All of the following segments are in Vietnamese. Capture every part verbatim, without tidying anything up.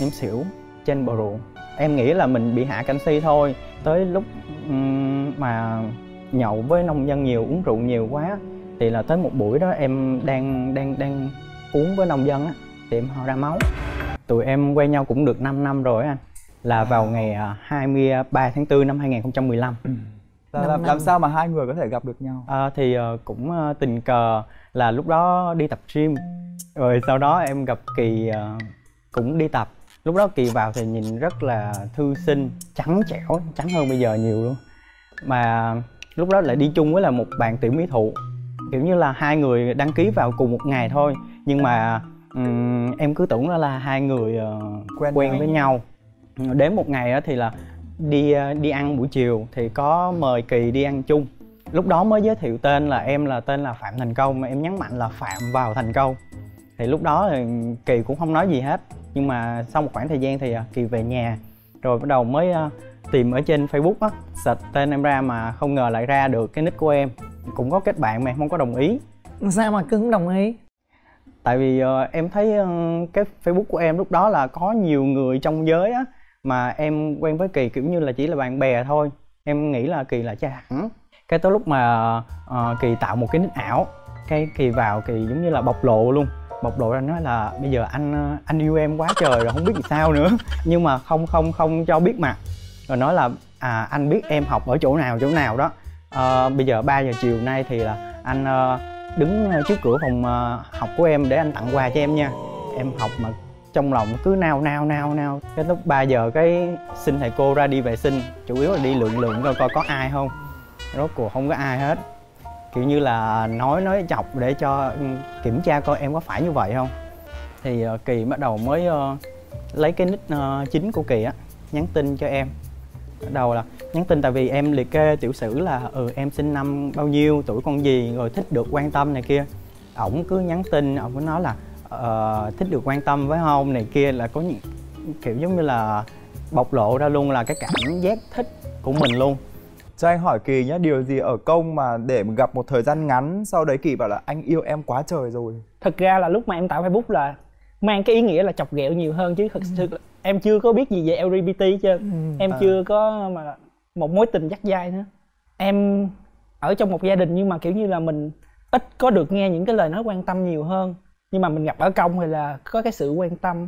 em xỉu trên bờ ruộng. Em nghĩ là mình bị hạ canxi thôi. Tới lúc um, mà nhậu với nông dân nhiều, uống rượu nhiều quá, thì là tới một buổi đó em đang đang đang uống với nông dân á, thì em ho ra máu. Tụi em quen nhau cũng được năm năm rồi anh. Là vào ngày hai mươi ba tháng tư năm hai nghìn không trăm mười lăm. Là làm, làm sao mà hai người có thể gặp được nhau? À, thì uh, cũng uh, tình cờ là lúc đó đi tập gym. Rồi sau đó em gặp Kỳ uh, cũng đi tập. Lúc đó Kỳ vào thì nhìn rất là thư sinh, trắng trẻo, trắng hơn bây giờ nhiều luôn. Mà lúc đó lại đi chung với là một bạn tiểu mỹ thụ. Kiểu như là hai người đăng ký vào cùng một ngày thôi. Nhưng mà um, em cứ tưởng đó là hai người uh, quen, quen với nhau. Đến một ngày thì là đi đi ăn buổi chiều thì có mời Kỳ đi ăn chung. Lúc đó mới giới thiệu tên là em là tên là Phạm Thành Công, mà em nhấn mạnh là Phạm vào Thành Công. Thì lúc đó thì Kỳ cũng không nói gì hết. Nhưng mà sau một khoảng thời gian thì Kỳ về nhà, rồi bắt đầu mới tìm ở trên Facebook á, search tên em ra mà không ngờ lại ra được cái nick của em. Cũng có kết bạn mà em không có đồng ý. Sao mà cứ không đồng ý? Tại vì uh, em thấy uh, cái Facebook của em lúc đó là có nhiều người trong giới á, mà em quen với Kỳ kiểu như là chỉ là bạn bè thôi. Em nghĩ là Kỳ là trai hẳn. Cái tới lúc mà uh, Kỳ tạo một cái nick ảo, cái Kỳ vào Kỳ giống như là bộc lộ luôn. Bộc lộ ra nói là bây giờ anh anh yêu em quá trời rồi không biết làm sao nữa. Nhưng mà không không không cho biết mặt. Rồi nói là à anh biết em học ở chỗ nào chỗ nào đó. Uh, bây giờ ba giờ chiều nay thì là anh uh, đứng trước cửa phòng uh, học của em để anh tặng quà cho em nha. Em học mà trong lòng cứ nao nao nao nao. Cái lúc ba giờ cái xin thầy cô ra đi vệ sinh, chủ yếu là đi lượn lượn coi coi có ai không. Rốt cuộc không có ai hết. Kiểu như là nói nói chọc để cho kiểm tra coi em có phải như vậy không. Thì uh, Kỳ bắt đầu mới uh, lấy cái nick uh, chính của Kỳ á, nhắn tin cho em. Bắt đầu là nhắn tin tại vì em liệt kê tiểu sử là ừ em sinh năm bao nhiêu, tuổi con gì, rồi thích được quan tâm này kia. Ổng cứ nhắn tin, ổng cứ nói là uh, thích được quan tâm với không này kia, là có những kiểu giống như là bộc lộ ra luôn là cái cảm giác thích của mình luôn. Cho anh hỏi Kỳ nhá, điều gì ở công mà để mà gặp một thời gian ngắn sau đấy Kỳ bảo là anh yêu em quá trời rồi? Thực ra là lúc mà em tạo Facebook là mang cái ý nghĩa là chọc ghẹo nhiều hơn, chứ thực sự ừ. em chưa có biết gì về lờ giê bê tê chứ. Ừ. Em à. chưa có mà một mối tình dắt dai nữa. Em ở trong một gia đình nhưng mà kiểu như là mình ít có được nghe những cái lời nói quan tâm nhiều hơn. Nhưng mà mình gặp ở công thì là có cái sự quan tâm.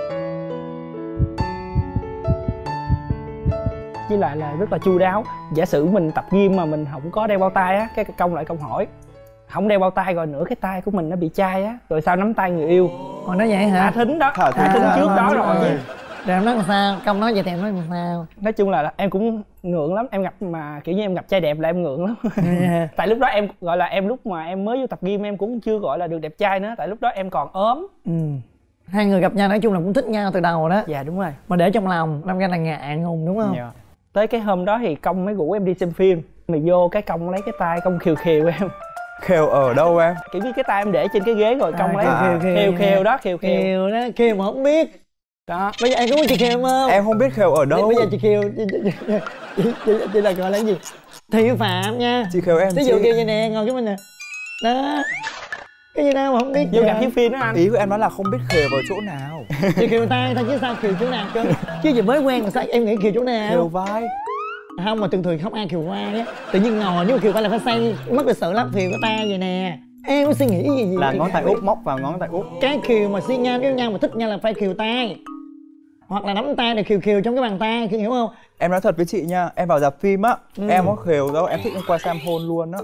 Với lại là rất là chu đáo. Giả sử mình tập gym mà mình không có đeo bao tay á, cái công lại công hỏi không đeo bao tay rồi nữa cái tay của mình nó bị chai á, rồi sao nắm tay người yêu. Còn nói vậy hả? Thả thính đó, thả thính, thả thính trước đó rồi chứ. Rồi em nói làm sao? Công nói vậy thì em nói làm sao? Nói chung là em cũng ngượng lắm, em gặp mà kiểu như em gặp trai đẹp là em ngượng lắm. Tại lúc đó em gọi là em lúc mà em mới vô tập gym em cũng chưa gọi là được đẹp trai nữa, tại lúc đó em còn ốm. Ừ. Hai người gặp nhau nói chung là cũng thích nhau từ đầu đó. Dạ đúng rồi. Mà để trong lòng đâm ra là ngại ngùng đúng không? Dạ. Tới cái hôm đó thì công mới rủ em đi xem phim. Mình vô cái công lấy cái tay công khều khều em. Khều ở đâu em? Kiểu như cái tay em để trên cái ghế rồi công à, lấy à, khều, khều khều đó, khều khều khều đó, khều mà không biết đó. Bây giờ em có muốn chị khều không? Em không biết khều ở đâu. Bây giờ chị khều chị, chị, chị, chị, chị, chị là gọi là cái gì? Thị phạm nha. Chị khều em. Ví dụ kêu như nè, ngồi cái mình nè đó, cái gì đâu mà không biết. Vô gặp chiếu phim đó anh. Ý của em nói là không biết khều ở chỗ nào. Chị khều tay thôi chứ sao khều chỗ nào chứ. Chứ giờ mới quen sao em nghĩ khều chỗ nào? Khều vai. Không, mà thường thường không ai khều vai á. Tự nhiên ngồi nhưng mà khều vai là phải say mất lịch sự lắm. Khều cái tay vậy nè. Em có suy nghĩ gì gì là ngón tay út móc vào ngón tay út. Cái khều mà xi nhau với nhau mà thích nhau là phải khều tay, hoặc là nắm tay để khều khều trong cái bàn tay, hiểu không? Em nói thật với chị nha, em vào dạp phim á, ừ. em có khều đâu, em thích em qua xem hôn luôn á.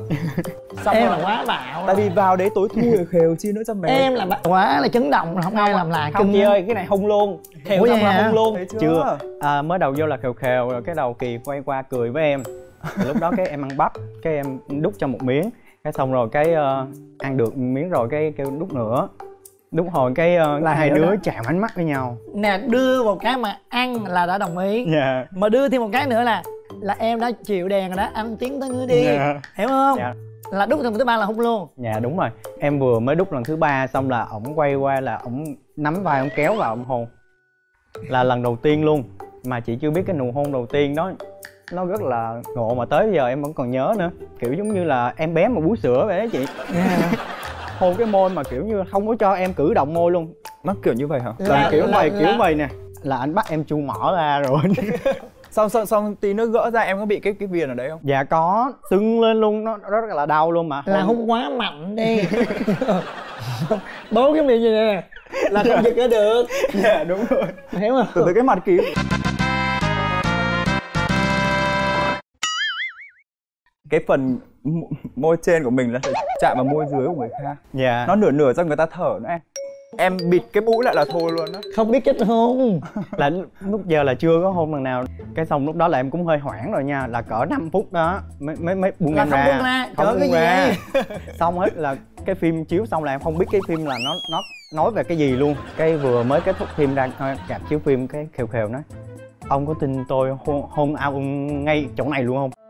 Em rồi. Là quá bạo. Tại vì vào đấy tối thui rồi khều chi nữa cho mẹ. Em là quá là chấn động, không ai làm lại. Không chị ơi, cái này hôn luôn. Khều xong là hôn luôn. Chưa? chưa. À, mới đầu vô là khều khều rồi cái đầu Kỳ quay qua cười với em. Lúc đó cái em ăn bắp, cái em đút cho một miếng, cái xong rồi cái uh, ăn được miếng rồi cái kêu đút nữa. Đúng hồi cái uh, là hai đứa đó. Chạm ánh mắt với nhau. Nè, đưa một cái mà ăn là đã đồng ý. Yeah. Mà đưa thêm một cái nữa là là em đã chịu đèn rồi đó, anh tiến tới ngươi đi. Yeah. Hiểu không? Yeah. Là đút lần thứ ba là hôn luôn. Dạ yeah, đúng rồi. Em vừa mới đút lần thứ ba xong là ổng quay qua là ổng nắm vai ổng kéo vào ổng hôn. Là lần đầu tiên luôn. Mà chị chưa biết cái nụ hôn đầu tiên đó nó rất là ngộ mà tới giờ em vẫn còn nhớ nữa. Kiểu giống như là em bé mà bú sữa vậy đó chị. Yeah. Hôn cái môi mà kiểu như không có cho em cử động môi luôn. Nó kiểu như vậy hả? Là, là kiểu là, mày là... kiểu mày nè. là anh bắt em chu mỏ ra rồi. Xong xong xong tí nước gỡ ra em có bị cái cái viền ở đấy không? Dạ có, sưng lên luôn, nó rất là đau luôn mà. Là hung quá mạnh đi. Bố cái miệng gì nè là không giật ra được. Dạ đúng rồi. Hiểu không? Từ từ cái mặt Kỳ. Cái phần môi trên của mình là chạm vào môi dưới của người khác. Dạ. Nó nửa nửa cho người ta thở nữa em. Em bịt cái mũi lại là thôi luôn đó. Không biết kết hôn. Là lúc giờ là chưa có hôn lần nào. Cái xong lúc đó là em cũng hơi hoảng rồi nha. Là cỡ năm phút đó mới mới mới buông là em không ra. buông ra. Không Trời buông cái ra. gì? Xong hết là cái phim chiếu xong là em không biết cái phim là nó nó nói về cái gì luôn. Cái vừa mới kết thúc phim ra rạp chiếu phim cái khều khều nói: ông có tin tôi hôn, hôn ao ngay chỗ này luôn không?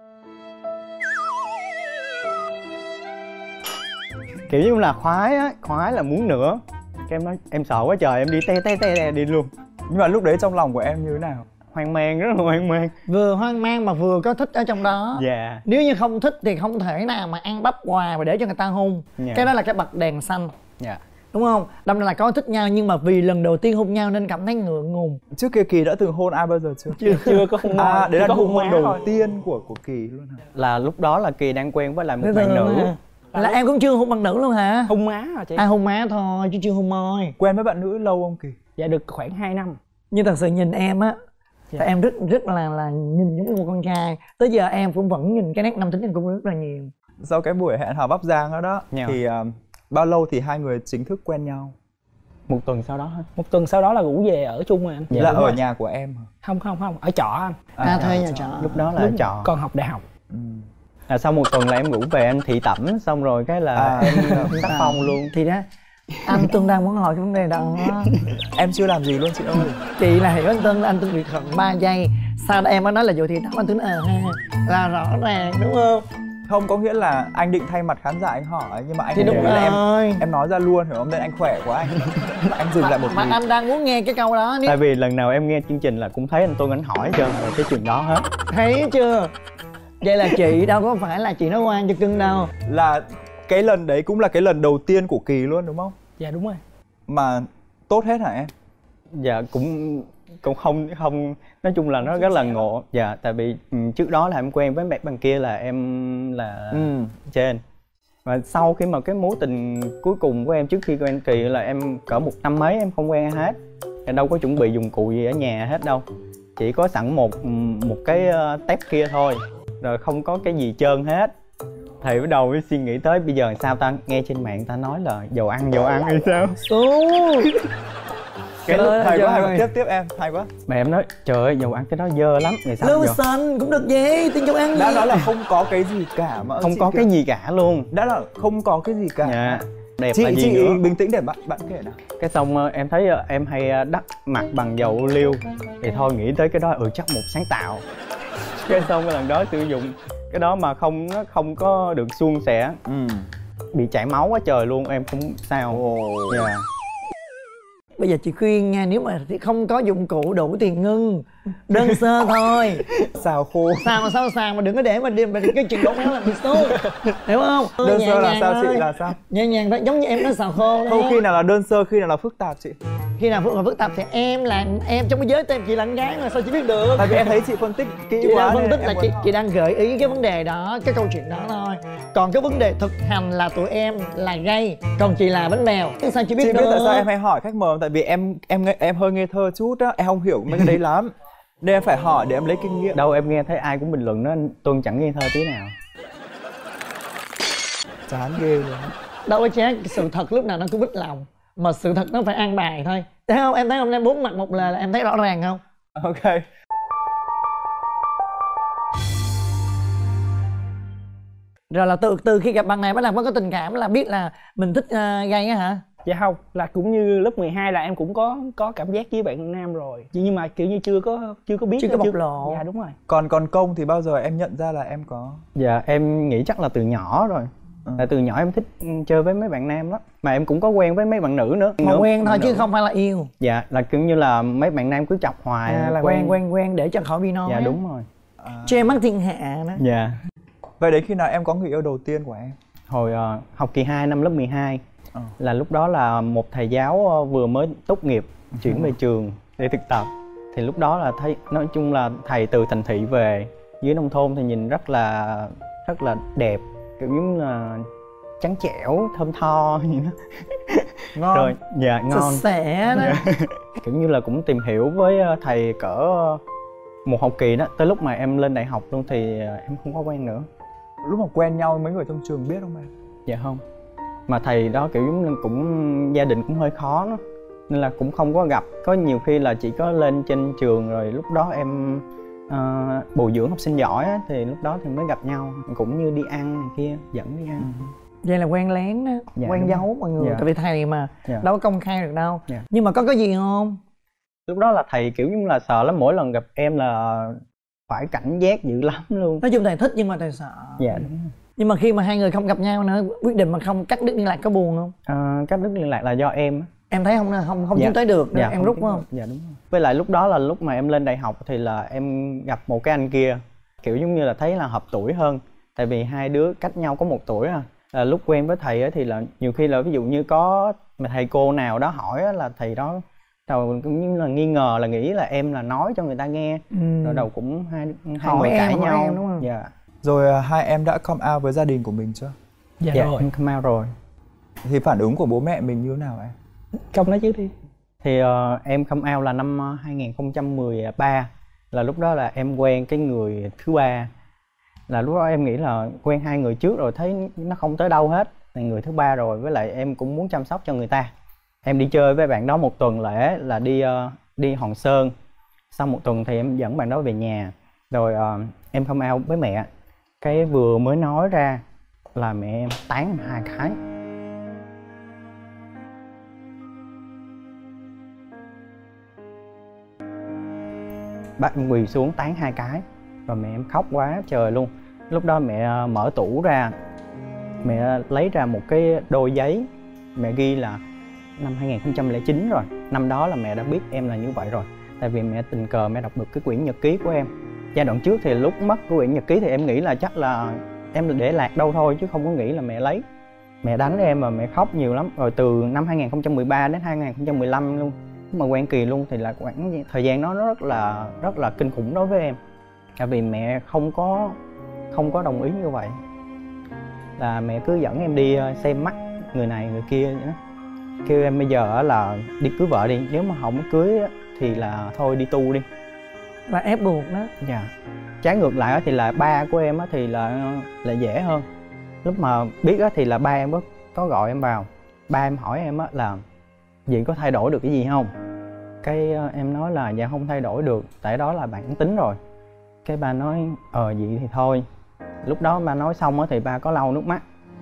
Kiểu như là khoái á, khoái là muốn nữa. Cái em nói em sợ quá trời, em đi te te te, te đi luôn. Nhưng mà lúc đấy trong lòng của em như thế nào? Hoang mang, rất là hoang mang. Vừa hoang mang mà vừa có thích ở trong đó. Dạ. Nếu như không thích thì không thể nào mà ăn bắp quà và để cho người ta hôn. Dạ. Cái đó là cái bật đèn xanh. Dạ. Đúng không? Đâm ra là có thích nhau nhưng mà vì lần đầu tiên hôn nhau nên cảm thấy ngượng ngùng. Trước kia Kỳ đã từng hôn ai bao giờ chưa? Chưa chưa có hôn. À, đấy là hôn hôn đầu thôi. tiên của của Kỳ luôn hả? Là lúc đó là Kỳ đang quen với lại một Thế bạn rồi nữ. mà. Là em cũng chưa hôn bằng nữ luôn hả? Hôn má hả chị? À hôn má thôi chứ chưa hôn môi. Quen với bạn nữ lâu không Kỳ? Dạ được khoảng hai năm. Nhưng thật sự nhìn em á, Dạ. thì em rất rất là là nhìn giống như một con trai. Tới giờ em cũng vẫn nhìn cái nét nam tính em cũng rất là nhiều. Sau cái buổi hẹn hò Bắc Giang đó đó Dạ. thì uh, bao lâu thì hai người chính thức quen nhau? Một tuần sau đó hết. Một tuần sau đó là rủ về ở chung rồi anh. Dạ, là đúng ở rồi. nhà của em hả? Không không không, ở trọ anh. À, À, thuê à, nhà trọ. Lúc đó là ở trọ. Con học đại học. Ừ. Là sau một tuần là em ngủ về em thị tẩm, xong rồi cái là À. em tác phong luôn. Thì đó, anh Tuân đang muốn hỏi cái vấn đề đó. Em chưa làm gì luôn chị ơi. Chị là hiểu anh Tuân, anh Tuân bị khẩn ba giây. Sao em mới nói là vậy thì đó anh Tuân ờ ha. Là rõ ràng đúng không? Không, có nghĩa là anh định thay mặt khán giả anh hỏi nhưng mà anh Thì đúng nghĩ là em rồi. em nói ra luôn hiểu không? Nên anh khỏe quá anh. Anh dừng lại một Mà nhịp. anh đang muốn nghe cái câu đó. Nếu Tại vì lần nào em nghe chương trình là cũng thấy anh Tuân anh hỏi trơn rồi cái chuyện đó hết. thấy chưa? Vậy là chị đâu có phải là chị nói ngoan cho cưng đâu. Là cái lần đấy cũng là cái lần đầu tiên của Kỳ luôn đúng không? Dạ đúng rồi. Mà tốt hết hả em? Dạ cũng cũng không không nói chung là nó rất là ngộ. Dạ tại vì ừ, trước đó là em quen với bạn bằng kia là em là Ừ. trên. Và sau khi mà cái mối tình cuối cùng của em trước khi quen Kỳ là em cỡ một năm mấy em không quen ai hết. Em đâu có chuẩn bị dụng cụ gì ở nhà hết đâu. Chỉ có sẵn một một cái tép kia thôi. Rồi không có cái gì trơn hết. Thì bắt đầu mới suy nghĩ tới bây giờ sao ta, nghe trên mạng ta nói là dầu ăn dầu ăn hay sao. Xuống. Cái lúc hay quá, hay quá. Tiếp tiếp em, hay quá. Mà em nói trời ơi dầu ăn cái đó dơ lắm. Rồi sao Lưu giờ? xanh cũng được vậy, tiếng dầu ăn Đã gì? nói là không có cái gì cả mà Không chị có kiểu- cái gì cả luôn. Đã là không có cái gì cả. Dạ. Đẹp Chị là gì chị nữa. bình tĩnh để bạn bạn kể nào. Cái xong ờ, em thấy ờ, em hay ờ, đắp mặt bằng dầu ô liu. Thì thôi nghĩ tới cái đó ừ chắc một sáng tạo. Cái xong cái lần đó sử dụng cái đó mà không nó không có được suôn sẻ, Ừ. bị chảy máu quá trời luôn, em cũng sao. Ồ. Dạ. Bây giờ chị khuyên nha, nếu mà không có dụng cụ đủ thì ngưng. Đơn sơ thôi. Xào khô. Sao mà sao sàng mà đừng có để mà đi mà cái chuyện đổ méo là bị xấu. Hiểu không? Đơn Nhẹ sơ là nhàng sao thôi. chị, là sao? Nhẹ nhàng thôi, giống như em nói xào khô đó. Không, khi nào là đơn sơ, khi nào là phức tạp chị? Khi nào phức là phức tạp thì em là em trong cái giới của em chị là con gái mà sao chị biết được. Tại vì em thấy chị phân tích kỹ Chị quá đang phân nên tích em là muốn chị hỏi. chị đang gợi ý cái vấn đề đó, cái câu chuyện đó thôi. Còn cái vấn đề thực hành là tụi em là gay, còn chị là bánh bèo. Sao chị biết Chị được? biết tại sao em hay hỏi khách mời, tại vì em em nghe- em hơi ngây thơ chút á, em không hiểu mấy cái đấy lắm. Nên em phải hỏi để em lấy kinh nghiệm. Đâu em nghe thấy ai cũng bình luận đó anh Tuân chẳng nghi thơ tí nào. Chán ghê luôn. Đâu có chán, sự thật lúc nào nó cũng vít lòng. Mà sự thật nó phải an bài thôi. Thấy không? Em thấy hôm nay bốn mặt một lời là em thấy rõ ràng không? Ok. Rồi là từ từ khi gặp bạn này bắt đầu mới có tình cảm là biết là mình thích uh, gay á hả? Dạ không, là cũng như lớp mười hai là em cũng có có cảm giác với bạn nam rồi. Nhưng mà kiểu như chưa có chưa có biết. Chưa có bộc lộ. Dạ đúng rồi. Còn còn Công thì bao giờ em nhận ra là em có? Dạ em nghĩ chắc là từ nhỏ rồi. Ừ. Tại từ nhỏ em thích chơi với mấy bạn nam lắm. Mà em cũng có quen với mấy bạn nữ nữa. Mà nữa. quen thôi Bạn chứ nữ. không phải là yêu. Dạ là kiểu như là mấy bạn nam cứ chọc hoài. À, là quen quen quen để cho khỏi bị nói. Dạ đúng rồi. À. Che mắt thiên hạ đó. Dạ. Vậy đến khi nào em có người yêu đầu tiên của em? Hồi ờ, học kỳ hai năm lớp mười hai. Ờ. Là lúc đó là một thầy giáo ờ, vừa mới tốt nghiệp chuyển về trường. để thực tập. Thì lúc đó là thấy nói chung là thầy từ thành thị về dưới nông thôn thì nhìn rất là rất là đẹp, kiểu như là trắng trẻo, thơm tho gì đó. Ngon. Rồi dạ ngon. Sạch sẽ đó. Dạ. Kiểu như là cũng tìm hiểu với thầy cỡ một học kỳ đó, tới lúc mà em lên đại học luôn thì em không có quen nữa. Lúc mà quen nhau mấy người trong trường biết không em? Dạ không. Mà thầy đó kiểu giống như cũng gia đình cũng hơi khó đó, nên là cũng không có gặp. Có nhiều khi là chỉ có lên trên trường rồi lúc đó em uh, bồi dưỡng học sinh giỏi á, thì lúc đó thì mới gặp nhau, cũng như đi ăn này kia, dẫn đi ăn. Ừ. Vậy là quen lén đó, Dạ, quen giấu mọi người. Dạ. Tại vì thầy mà Dạ. đâu có công khai được đâu. Dạ. Nhưng mà có cái gì không? Lúc đó là thầy kiểu như là sợ lắm, mỗi lần gặp em là phải cảnh giác dữ lắm luôn. Nói chung thầy thích nhưng mà thầy sợ. Dạ đúng rồi. Nhưng mà khi mà hai người không gặp nhau nữa, quyết định mà không cắt đứt liên lạc có buồn không? À, cắt đứt liên lạc là do em. Em thấy không không không Dạ. tiến tới được nên Dạ, em rút phải không? Dạ đúng rồi. Với lại lúc đó là lúc mà em lên đại học thì là em gặp một cái anh kia, kiểu giống như là thấy là hợp tuổi hơn, tại vì hai đứa cách nhau có một tuổi à. À, lúc quen với thầy ấy thì là nhiều khi là ví dụ như có mà thầy cô nào đó hỏi á, là thầy đó đầu cũng như là nghi ngờ là nghĩ là em là nói cho người ta nghe. Ừ. Rồi đầu cũng hai hai hỏi người em, cãi hỏi nhau em, đúng không? Dạ. Rồi à, hai em đã come out với gia đình của mình chưa? Dạ, Dạ rồi. em come out rồi. Thì phản ứng của bố mẹ mình như thế nào em? Công nói trước đi. Thì uh, em come out là năm uh, hai nghìn không trăm mười ba, là lúc đó là em quen cái người thứ ba. Là lúc đó em nghĩ là quen hai người trước rồi thấy nó không tới đâu hết, là người thứ ba rồi, với lại em cũng muốn chăm sóc cho người ta. Em đi chơi với bạn đó một tuần lễ là đi uh, đi Hòn Sơn. Sau một tuần thì em dẫn bạn đó về nhà. Rồi uh, em come out với mẹ. Cái vừa mới nói ra là mẹ em tán hai cái. Bác em quỳ xuống tán hai cái. Rồi mẹ em khóc quá trời luôn. Lúc đó mẹ mở tủ ra, mẹ lấy ra một cái đôi giấy. Mẹ ghi là năm hai nghìn không trăm lẻ chín rồi. Năm đó là mẹ đã biết em là như vậy rồi. Tại vì mẹ tình cờ mẹ đọc được cái quyển nhật ký của em. Giai đoạn trước thì lúc mất cái quyển nhật ký thì em nghĩ là chắc là em để lạc đâu thôi, chứ không có nghĩ là mẹ lấy. Mẹ đánh em và mẹ khóc nhiều lắm. Rồi từ năm hai nghìn không trăm mười ba đến hai nghìn không trăm mười lăm luôn, mà quen Kỳ luôn, thì là khoảng thời gian đó nó rất là rất là kinh khủng đối với em. Tại vì mẹ không có không có đồng ý như vậy. Là mẹ cứ dẫn em đi xem mắt người này người kia vậy đó. Kêu em bây giờ là đi cưới vợ đi, nếu mà không cưới thì là thôi đi tu đi. Là ép buộc đó. Dạ. Trái ngược lại thì là ba của em thì là là dễ hơn. Lúc mà biết thì là ba em có, có gọi em vào. Ba em hỏi em là vậy có thay đổi được cái gì không? Cái em nói là dạ không thay đổi được, tại đó là bản tính rồi. Cái ba nói ờ vậy thì thôi. Lúc đó ba nói xong thì ba có lau nước mắt.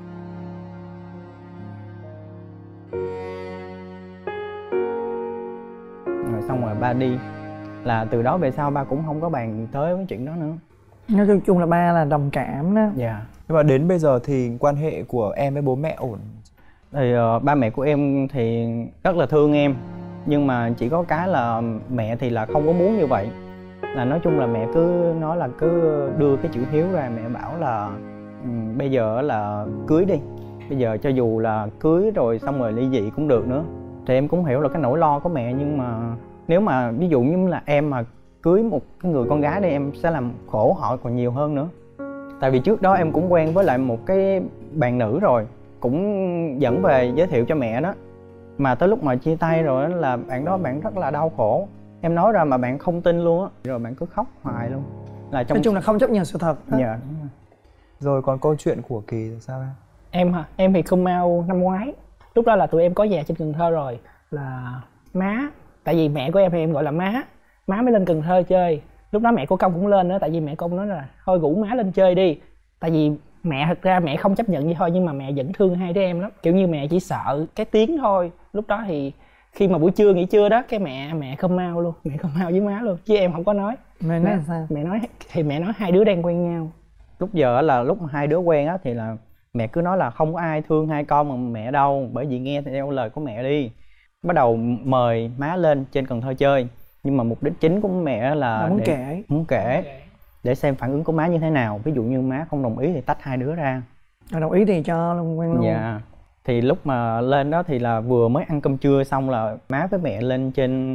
Rồi xong rồi ba đi. Là từ đó về sau ba cũng không có bàn gì tới với chuyện đó nữa. Nói chung là ba là đồng cảm đó. Dạ. Nhưng mà đến bây giờ thì quan hệ của em với bố mẹ ổn? Thì uh, ba mẹ của em thì rất là thương em. Nhưng mà chỉ có cái là mẹ thì là không có muốn như vậy. Là nói chung là mẹ cứ nói là cứ đưa cái chữ hiếu ra. Mẹ bảo là um, bây giờ là cưới đi. Bây giờ cho dù là cưới rồi xong rồi ly dị cũng được nữa. Thì em cũng hiểu là cái nỗi lo của mẹ. Nhưng mà nếu mà ví dụ như là em mà cưới một cái người con gái đi, em sẽ làm khổ họ còn nhiều hơn nữa. Tại vì trước đó em cũng quen với lại một cái bạn nữ rồi, cũng dẫn về giới thiệu cho mẹ đó. Mà tới lúc mà chia tay rồi là bạn đó bạn rất là đau khổ. Em nói ra mà bạn không tin luôn á. Rồi bạn cứ khóc hoài luôn. Là trong... Nói chung là không chấp nhận sự thật. Dạ đúng rồi. Rồi còn câu chuyện của Kỳ thì sao em? Em hả? Em thì come out năm ngoái. Lúc đó là tụi em có nhà trên Cần Thơ rồi. Là má, tại vì mẹ của em thì em gọi là má. Má mới lên Cần Thơ chơi. Lúc đó mẹ của Công cũng lên nữa. Tại vì mẹ Công nói là thôi rủ má lên chơi đi. Tại vì mẹ thật ra mẹ không chấp nhận vậy thôi, nhưng mà mẹ vẫn thương hai đứa em lắm. Kiểu như mẹ chỉ sợ cái tiếng thôi. Lúc đó thì khi mà buổi trưa nghỉ trưa đó, cái mẹ mẹ come out luôn. Mẹ come out với má luôn, chứ em không có nói. Mẹ nói sao? Mẹ nói thì mẹ nói hai đứa đang quen nhau. Lúc giờ là lúc mà hai đứa quen á thì là mẹ cứ nói là không có ai thương hai con bằng mẹ đâu, bởi vì nghe theo lời của mẹ đi. Bắt đầu mời má lên trên Cần Thơ chơi. Nhưng mà mục đích chính của mẹ là, là muốn để, kể muốn kể để xem phản ứng của má như thế nào. Ví dụ như má không đồng ý thì tách hai đứa ra. Rồi đồng ý thì cho luôn, quen luôn. Dạ. Thì lúc mà lên đó thì là vừa mới ăn cơm trưa xong là má với mẹ lên trên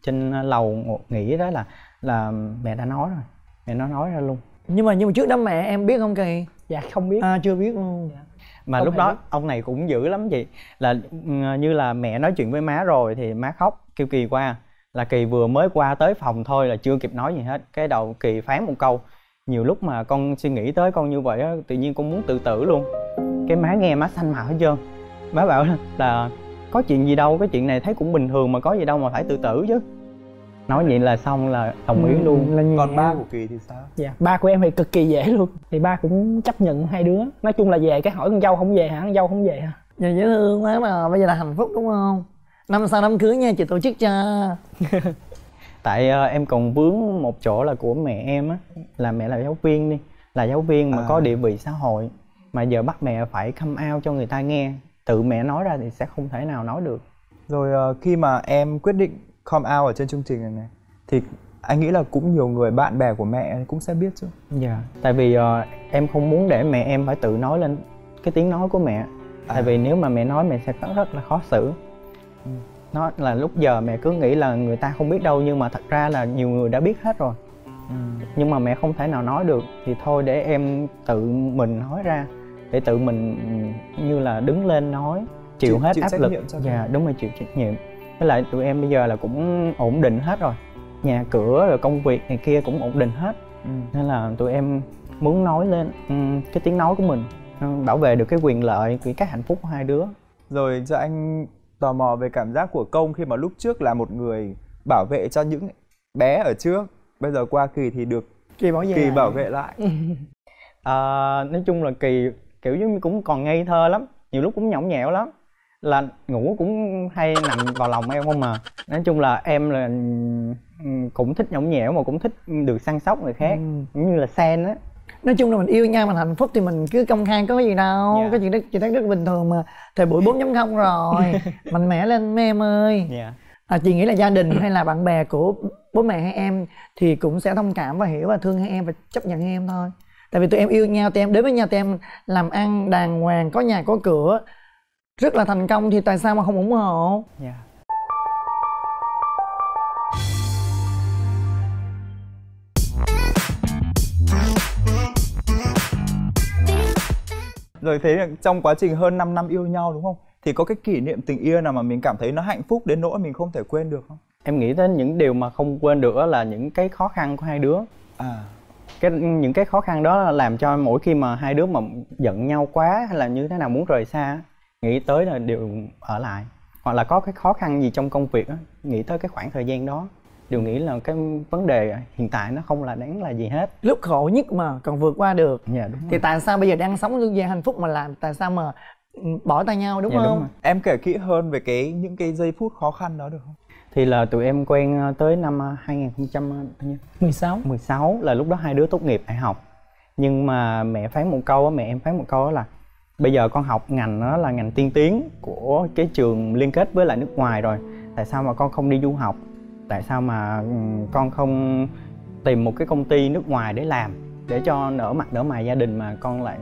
trên lầu nghỉ đó là là mẹ đã nói rồi, mẹ nó nói ra luôn. Nhưng mà nhưng mà trước đó mẹ em biết không Kỳ? Dạ không biết. À chưa biết luôn. Dạ. Mà Không lúc hề đó biết. ông này cũng dữ lắm chị, là ừ, như là mẹ nói chuyện với má rồi thì má khóc kêu Kỳ qua, là Kỳ vừa mới qua tới phòng thôi là chưa kịp nói gì hết, cái đầu Kỳ phán một câu: nhiều lúc mà con suy nghĩ tới con như vậy á, tự nhiên con muốn tự tử luôn. Cái má nghe má xanh mặt hết trơn, má bảo là có chuyện gì đâu, cái chuyện này thấy cũng bình thường mà có gì đâu mà phải tự tử chứ. Nói vậy là xong là đồng ý luôn. Là Còn nhẹ. ba của Kỳ thì sao? Dạ ba của em thì cực kỳ dễ luôn, thì ba cũng chấp nhận hai đứa. Nói chung là về cái hỏi con dâu không về hả, con dâu không về hả. Giờ dễ thương quá mà, bây giờ là hạnh phúc đúng không? Năm sau đám cưới nha, chị tổ chức cho. Tại uh, em còn vướng một chỗ là của mẹ em á, là mẹ là giáo viên đi, là giáo viên mà À. có địa vị xã hội, mà giờ bắt mẹ phải come out cho người ta nghe, tự mẹ nói ra thì sẽ không thể nào nói được. Rồi uh, khi mà em quyết định come out ở trên chương trình này này thì anh nghĩ là cũng nhiều người bạn bè của mẹ cũng sẽ biết chứ. Dạ, tại vì uh, em không muốn để mẹ em phải tự nói lên cái tiếng nói của mẹ. À. Tại vì nếu mà mẹ nói mẹ sẽ rất, rất là khó xử. Ừ. Nó là lúc giờ mẹ cứ nghĩ là người ta không biết đâu, nhưng mà thật ra là nhiều người đã biết hết rồi. Ừ. Nhưng mà mẹ không thể nào nói được thì thôi để em tự mình nói ra, để tự mình như là đứng lên nói, chịu, Chịu- hết chịu áp trách lực. nhiệm cho Dạ mình. đúng rồi, chịu trách nhiệm. Với lại tụi em bây giờ là cũng ổn định hết rồi, nhà cửa rồi công việc này kia cũng ổn định hết, Ừ. nên là tụi em muốn nói lên ừm, cái tiếng nói của mình, ừm, bảo vệ được cái quyền lợi, cái hạnh phúc của hai đứa. Rồi cho anh tò mò về cảm giác của Công khi mà lúc trước là một người bảo vệ cho những bé ở trước, bây giờ qua Kỳ thì được Kỳ bảo vệ. Kỳ bảo vệ lại. À, nói chung là Kỳ kiểu giống như cũng còn ngây thơ lắm, nhiều lúc cũng nhõng nhẽo lắm, là ngủ cũng hay nằm vào lòng em không mà. Nói chung là em là ừm, cũng thích nhõng nhẽo mà cũng thích được săn sóc người khác, Ừ. giống như là Sen á. Nói chung là mình yêu nhau, mình hạnh phúc thì mình cứ công khai, có gì đâu. Dạ. Cái chuyện đó chị thấy rất là bình thường mà. Thời buổi bốn chấm không rồi. Mạnh mẽ lên mấy em ơi. Dạ. À, chị nghĩ là gia đình hay là bạn bè của bố mẹ hai em thì cũng sẽ thông cảm và hiểu và thương hai em và chấp nhận hai em thôi. Tại vì tụi em yêu nhau, tụi em đến với nhau, tụi em làm ăn đàng hoàng, có nhà có cửa, rất là thành công thì tại sao mà không ủng hộ? Dạ. Rồi thế trong quá trình hơn năm năm yêu nhau đúng không? Thì có cái kỷ niệm tình yêu nào mà mình cảm thấy nó hạnh phúc đến nỗi mình không thể quên được không? Em nghĩ đến những điều mà không quên được đó là những cái khó khăn của hai đứa. À. Cái những cái khó khăn đó là làm cho mỗi khi mà hai đứa mà giận nhau quá hay là như thế nào muốn rời xa, nghĩ tới là đều ở lại. Hoặc là có cái khó khăn gì trong công việc á, nghĩ tới cái khoảng thời gian đó, đều nghĩ là cái vấn đề hiện tại nó không là đáng là gì hết. Lúc khổ nhất mà còn vượt qua được. Dạ đúng rồi. Thì tại sao bây giờ đang sống về hạnh phúc mà làm, tại sao mà ừ, bỏ tay nhau đúng Dạ, đúng không? rồi. Em kể kỹ hơn về cái những cái giây phút khó khăn đó được không? Thì là tụi em quen tới năm hai không một sáu mười sáu, là lúc đó hai đứa tốt nghiệp đại học. Nhưng mà mẹ phán một câu á, mẹ em phán một câu đó là bây giờ con học ngành đó là ngành tiên tiến của cái trường liên kết với lại nước ngoài rồi, tại sao mà con không đi du học, tại sao mà ừm, con không tìm một cái công ty nước ngoài để làm, để cho nở mặt nở mày gia đình mà con lại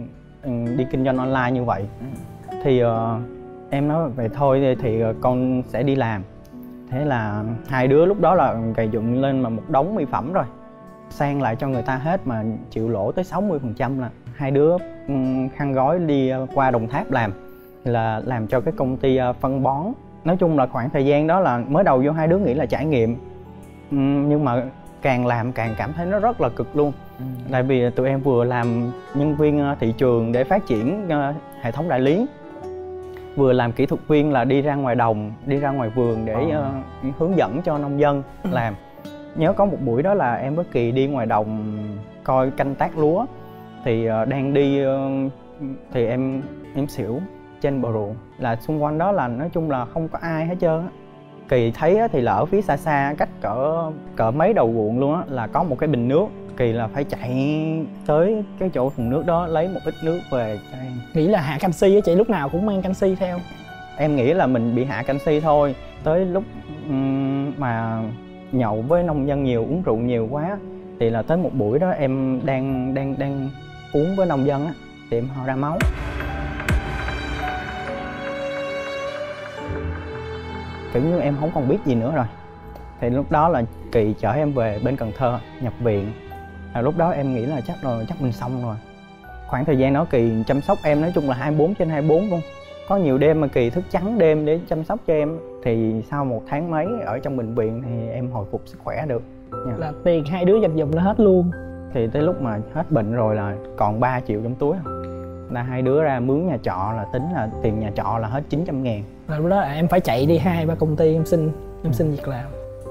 ừm, đi kinh doanh online như vậy. Thì ờ, em nói vậy thôi thì, thì con sẽ đi làm. Thế là hai đứa lúc đó là gầy dựng lên mà một đống mỹ phẩm rồi, sang lại cho người ta hết mà chịu lỗ tới sáu mươi phần trăm. Là hai đứa um, khăn gói đi qua Đồng Tháp làm, là làm cho cái công ty uh, phân bón. Nói chung là khoảng thời gian đó là mới đầu vô hai đứa nghĩ là trải nghiệm, um, nhưng mà càng làm càng cảm thấy nó rất là cực luôn. Ừ. Tại vì tụi em vừa làm nhân viên uh, thị trường để phát triển uh, hệ thống đại lý, vừa làm kỹ thuật viên là đi ra ngoài đồng, đi ra ngoài vườn để À. uh, hướng dẫn cho nông dân làm. Nhớ có một buổi đó là em với Kỳ đi ngoài đồng coi canh tác lúa, thì uh, đang đi uh, thì em em xỉu trên bờ ruộng, là xung quanh đó là nói chung là không có ai hết trơn á. Kỳ thấy á, thì là ở phía xa xa cách cỡ cỡ mấy đầu ruộng luôn á, là có một cái bình nước. Kỳ là phải chạy tới cái chỗ thùng nước đó lấy một ít nước về cho em. Nghĩ là hạ canxi á chị, lúc nào cũng mang canxi theo. Em nghĩ là mình bị hạ canxi thôi. Tới lúc um, mà nhậu với nông dân nhiều, uống rượu nhiều quá, thì là tới một buổi đó em đang đang đang uống với nông dân á, thì em ho ra máu. Kiểu như em không còn biết gì nữa rồi. Thì lúc đó là Kỳ chở em về bên Cần Thơ nhập viện. À, lúc đó em nghĩ là chắc rồi chắc mình xong rồi. Khoảng thời gian đó Kỳ chăm sóc em nói chung là hai mươi bốn trên hai mươi bốn luôn. Có nhiều đêm mà Kỳ thức trắng đêm để chăm sóc cho em. Thì sau một tháng mấy ở trong bệnh viện thì em hồi phục sức khỏe được nha. Là tiền hai đứa dành dụm là hết luôn. Thì tới lúc mà hết bệnh rồi là còn ba triệu trong túi. Là hai đứa ra mướn nhà trọ, là tính là tiền nhà trọ là hết chín trăm ngàn. Là lúc đó là em phải chạy đi hai ba công ty em xin em xin việc làm.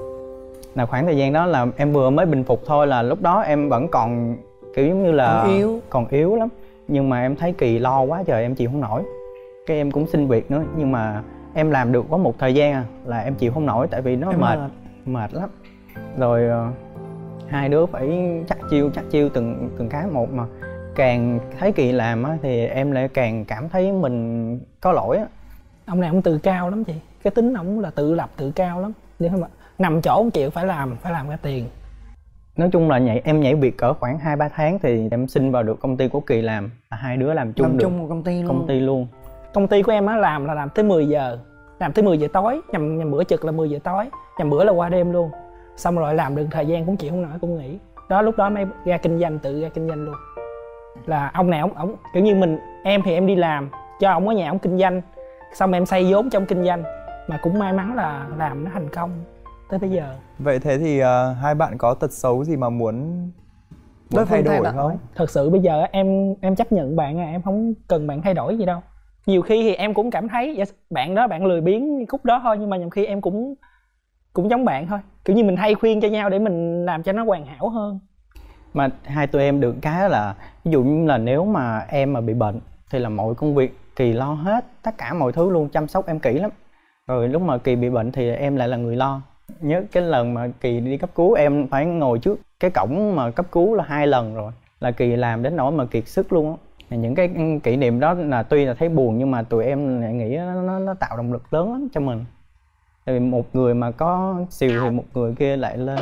Là khoảng thời gian đó là em vừa mới bình phục thôi, là lúc đó em vẫn còn kiểu giống như là còn yếu còn yếu lắm. Nhưng mà em thấy Kỳ lo quá trời em chịu không nổi. Cái em cũng xin việc nữa, nhưng mà em làm được có một thời gian à, là em chịu không nổi tại vì nó em mệt mệt. mệt lắm. Rồi uh, hai đứa phải chắc chiêu chắc chiêu từng từng cái một, mà càng thấy Kỳ làm á thì em lại càng cảm thấy mình có lỗi á. Ông này ông tự cao lắm chị, cái tính ông là tự lập tự cao lắm. Nếu mà nằm chỗ không chịu, phải làm phải làm ra tiền. Nói chung là nhảy em nhảy việc cỡ khoảng hai ba tháng thì em xin vào được công ty của Kỳ làm, là hai đứa làm chung làm được chung một công ty luôn. công ty luôn. Công ty của em á làm là làm tới mười giờ, làm tới mười giờ tối, nhằm, nhằm bữa trực là mười giờ tối, nhằm bữa là qua đêm luôn. Xong rồi làm được thời gian cũng chịu không nổi cũng nghỉ. Đó lúc đó mới ra kinh doanh, tự ra kinh doanh luôn. Là ông này ông ông kiểu như mình, em thì em đi làm cho ông ở nhà ông kinh doanh, xong em xây vốn trong kinh doanh, mà cũng may mắn là làm nó thành công tới bây giờ. Vậy thế thì uh, hai bạn có tật xấu gì mà muốn, muốn thay đổi không? Nói. Thật sự bây giờ em em chấp nhận bạn à, em không cần bạn thay đổi gì đâu. Nhiều khi thì em cũng cảm thấy bạn đó bạn lười biếng khúc đó thôi, nhưng mà nhiều khi em cũng cũng giống bạn thôi, kiểu như mình hay khuyên cho nhau để mình làm cho nó hoàn hảo hơn. Mà hai tụi em được cái là ví dụ như là nếu mà em mà bị bệnh thì là mọi công việc Kỳ lo hết, tất cả mọi thứ luôn, chăm sóc em kỹ lắm. Rồi lúc mà Kỳ bị bệnh thì em lại là người lo. Nhớ cái lần mà Kỳ đi cấp cứu em phải ngồi trước cái cổng mà cấp cứu là hai lần rồi, là Kỳ làm đến nỗi mà kiệt sức luôn á. Những cái kỷ niệm đó là tuy là thấy buồn nhưng mà tụi em lại nghĩ nó, nó, nó tạo động lực lớn lắm cho mình. Tại vì một người mà có xìu thì một người kia lại lên.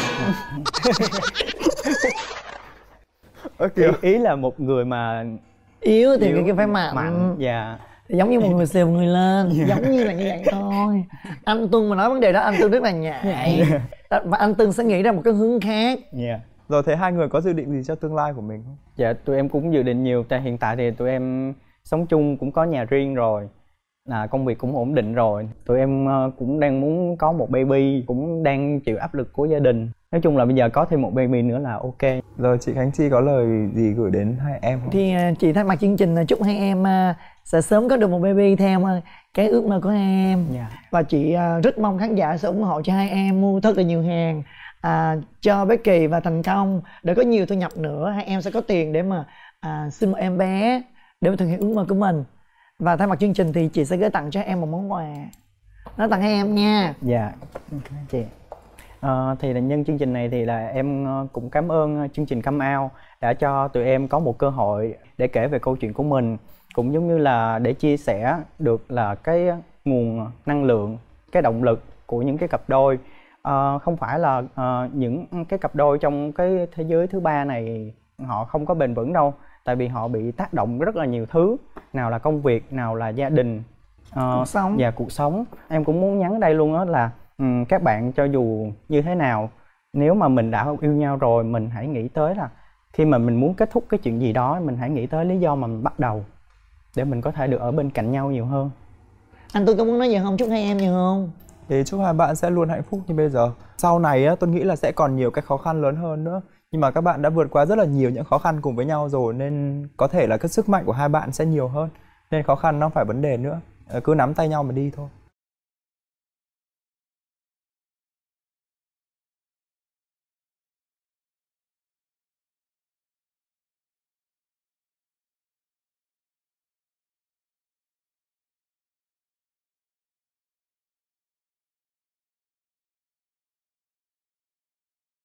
ý, ý là một người mà yếu thì người kia phải mạnh. mạnh dạ. Giống như một người xìu một người lên, giống như là như vậy thôi. Anh Tuân mà nói vấn đề đó, anh Tuân rất là nhạy. Và anh Tuân sẽ nghĩ ra một cái hướng khác. Yeah. Rồi thế hai người có dự định gì cho tương lai của mình không? Dạ tụi em cũng dự định nhiều. Tại hiện tại thì tụi em sống chung, cũng có nhà riêng rồi, là công việc cũng ổn định rồi. Tụi em cũng đang muốn có một baby, cũng đang chịu áp lực của gia đình. Nói chung là bây giờ có thêm một baby nữa là ok. Rồi chị Khánh Chi có lời gì gửi đến hai em không? Thì chị thay mặt chương trình chúc hai em sẽ sớm có được một baby theo cái ước mơ của hai em. Yeah. Và chị rất mong khán giả sẽ ủng hộ cho hai em mua thật là nhiều hàng à, cho bé Kỳ và thành công để có nhiều thu nhập nữa. Hai em sẽ có tiền để mà à, sinh một em bé để mà thực hiện ước mơ của mình. Và thay mặt chương trình thì chị sẽ gửi tặng cho em một món quà. Nó tặng hai em nha. Dạ, chị. À, thì là nhân chương trình này thì là em cũng cảm ơn chương trình Come Out đã cho tụi em có một cơ hội để kể về câu chuyện của mình, cũng giống như là để chia sẻ được là cái nguồn năng lượng, cái động lực của những cái cặp đôi. À, không phải là à, những cái cặp đôi trong cái thế giới thứ ba này họ không có bền vững đâu, tại vì họ bị tác động rất là nhiều thứ, nào là công việc, nào là gia đình, à, cuộc sống và cuộc sống. Em cũng muốn nhắn đây luôn đó là um, các bạn cho dù như thế nào, nếu mà mình đã yêu nhau rồi, mình hãy nghĩ tới là khi mà mình muốn kết thúc cái chuyện gì đó, mình hãy nghĩ tới lý do mà mình bắt đầu để mình có thể được ở bên cạnh nhau nhiều hơn. Anh Tuân có muốn nói gì không? Chúc hai em nhiều không? Thì chúc hai bạn sẽ luôn hạnh phúc như bây giờ. Sau này á, tôi nghĩ là sẽ còn nhiều cái khó khăn lớn hơn nữa. Nhưng mà các bạn đã vượt qua rất là nhiều những khó khăn cùng với nhau rồi, nên có thể là cái sức mạnh của hai bạn sẽ nhiều hơn. Nên khó khăn nó không phải vấn đề nữa. Cứ nắm tay nhau mà đi thôi.